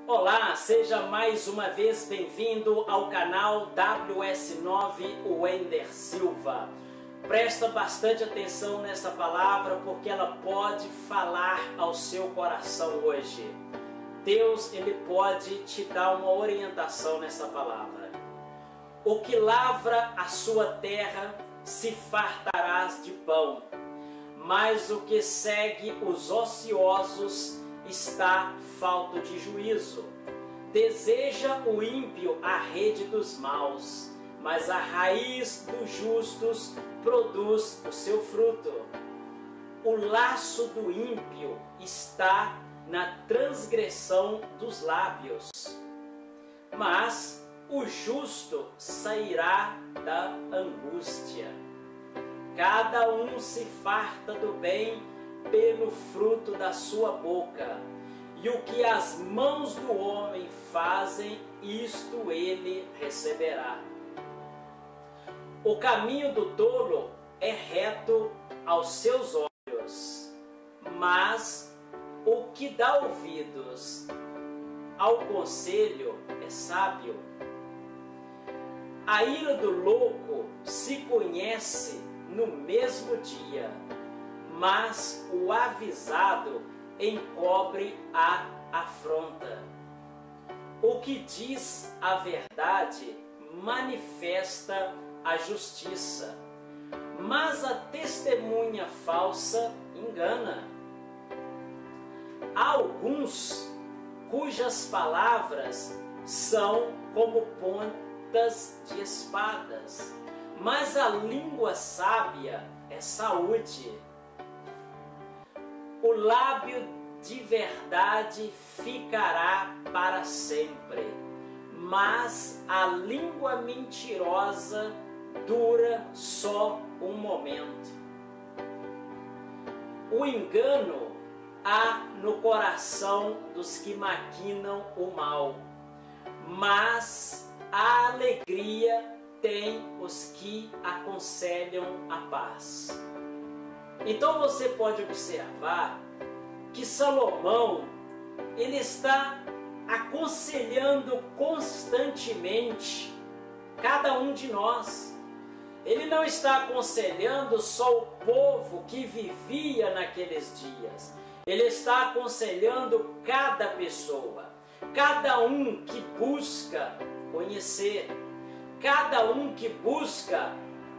Olá, seja mais uma vez bem-vindo ao canal WS9 Wender Silva. Presta bastante atenção nessa palavra porque ela pode falar ao seu coração hoje. Deus, Ele pode te dar uma orientação nessa palavra. O que lavra a sua terra se fartarás de pão, mas o que segue os ociosos está falto de juízo. Deseja o ímpio a rede dos maus, mas a raiz dos justos produz o seu fruto. O laço do ímpio está na transgressão dos lábios, mas o justo sairá da angústia. Cada um se farta do bem pelo fruto da sua boca, e o que as mãos do homem fazem, isto ele receberá. O caminho do tolo é reto aos seus olhos, mas o que dá ouvidos ao conselho é sábio. A ira do louco se conhece no mesmo dia, mas o avisado encobre a afronta. O que diz a verdade manifesta a justiça, mas a testemunha falsa engana. Há alguns cujas palavras são como pontas de espadas, mas a língua sábia é saúde. O lábio de verdade ficará para sempre, mas a língua mentirosa dura só um momento. O engano há no coração dos que maquinam o mal, mas a alegria tem os que aconselham a paz. Então você pode observar que Salomão, ele está aconselhando constantemente cada um de nós. Ele não está aconselhando só o povo que vivia naqueles dias. Ele está aconselhando cada pessoa, cada um que busca conhecer, cada um que busca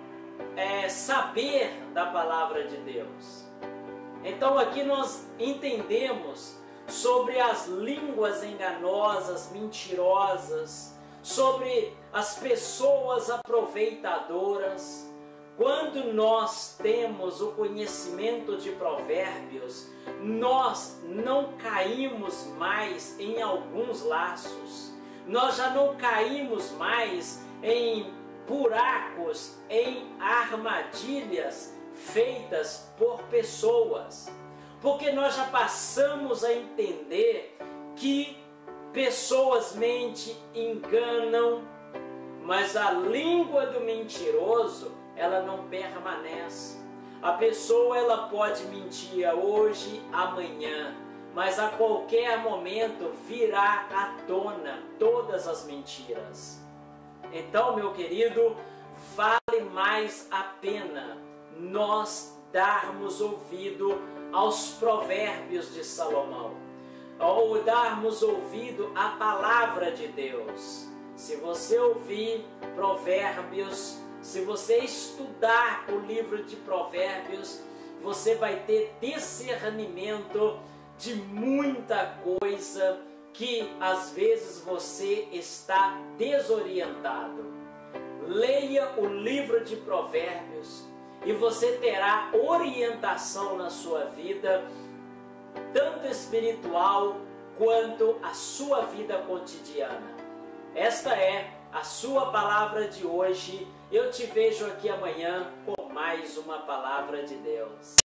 saber da palavra de Deus. Então aqui nós entendemos sobre as línguas enganosas, mentirosas, sobre as pessoas aproveitadoras. Quando nós temos o conhecimento de provérbios, nós não caímos mais em alguns laços, nós já não caímos mais em buracos, em armadilhas feitas por pessoas, porque nós já passamos a entender que pessoas mentem, enganam, mas a língua do mentiroso, ela não permanece. A pessoa, ela pode mentir hoje, amanhã, mas a qualquer momento virá à tona todas as mentiras. Então, meu querido, vale mais a pena nós darmos ouvido aos provérbios de Salomão, ou darmos ouvido à palavra de Deus. Se você ouvir provérbios, se você estudar o livro de provérbios, você vai ter discernimento de muita coisa que às vezes você está desorientado. Leia o livro de provérbios e você terá orientação na sua vida, tanto espiritual quanto a sua vida cotidiana. Esta é a sua palavra de hoje. Eu te vejo aqui amanhã com mais uma palavra de Deus.